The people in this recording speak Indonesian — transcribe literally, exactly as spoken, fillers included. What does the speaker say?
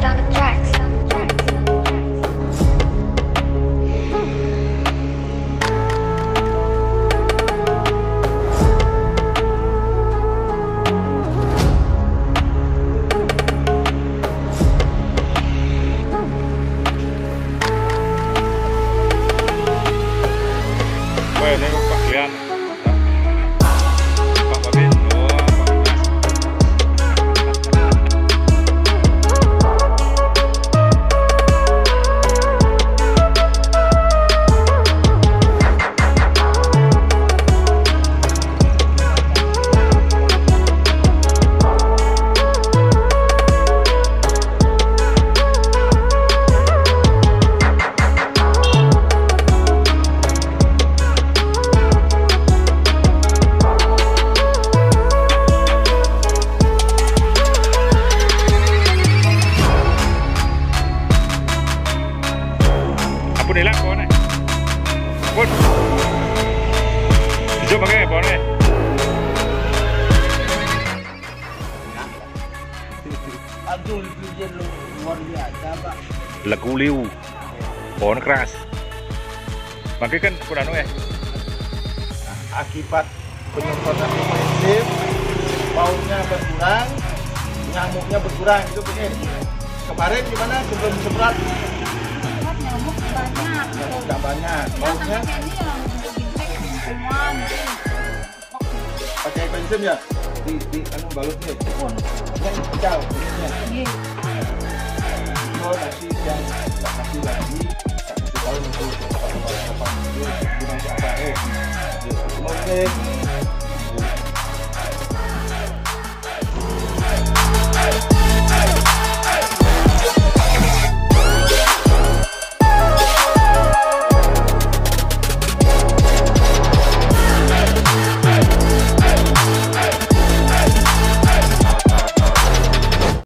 David on the tracks. Wah, ini kok bagian Pak Babin. Oh, Pun hilang pohonnya. Pun. Hijau pakai pohonnya. Aduh, itu dia luar biasa, Pak. Lagu liu. Pohon keras. Makanya kan kurang ya. Akibat penyemprotan intensif, baunya berkurang, nyamuknya berkurang, itu begini. Kemarin gimana sebelum semprot? Nyamuk banyak. Nggak banyak, baunya pakai bensin ya? Di, di anu balut nih, yang pecah, ini oh, nanti yang tak kasih lagi, tak kasih tahu untuk apa-apa itu guna apa eh, oke.